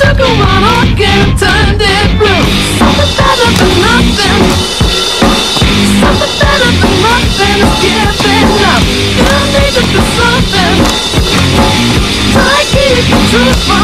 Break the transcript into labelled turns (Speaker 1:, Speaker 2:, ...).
Speaker 1: took a one look and turned it blue. Something better than nothing. Something better than nothing is giving up. You need to do something. Try to keep the truth from